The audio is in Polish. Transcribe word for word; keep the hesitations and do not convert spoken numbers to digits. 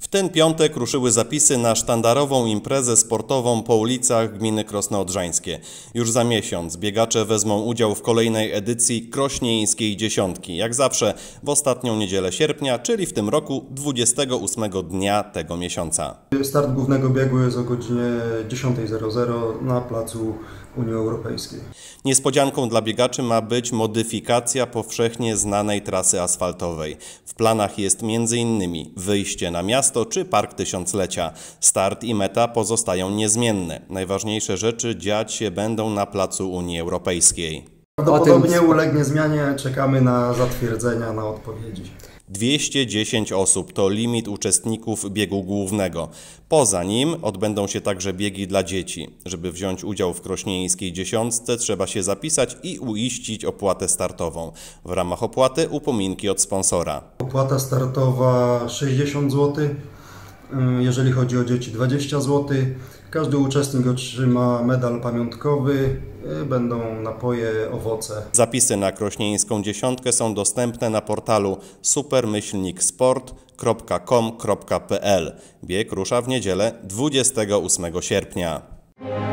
W ten piątek ruszyły zapisy na sztandarową imprezę sportową po ulicach gminy Krosno Odrzańskie. Już za miesiąc biegacze wezmą udział w kolejnej edycji Krośnieńskiej Dziesiątki. Jak zawsze w ostatnią niedzielę sierpnia, czyli w tym roku dwudziestego ósmego dnia tego miesiąca. Start głównego biegu jest o godzinie dziesiąta na placu Unii Europejskiej. Niespodzianką dla biegaczy ma być modyfikacja powszechnie znanej trasy asfaltowej. W planach jest między innymi wyjście na miasto czy Park Tysiąclecia. Start i meta pozostają niezmienne. Najważniejsze rzeczy dziać się będą na placu Unii Europejskiej. Prawdopodobnie ulegnie zmianie, czekamy na zatwierdzenia, na odpowiedzi. dwieście dziesięć osób to limit uczestników biegu głównego. Poza nim odbędą się także biegi dla dzieci. Żeby wziąć udział w Krośnieńskiej Dziesiątce trzeba się zapisać i uiścić opłatę startową. W ramach opłaty upominki od sponsora. Opłata startowa sześćdziesiąt złotych, jeżeli chodzi o dzieci dwadzieścia złotych. Każdy uczestnik otrzyma medal pamiątkowy, będą napoje, owoce. Zapisy na Krośnieńską Dziesiątkę są dostępne na portalu super myślnik sport kropka com kropka pl. Bieg rusza w niedzielę dwudziestego ósmego sierpnia.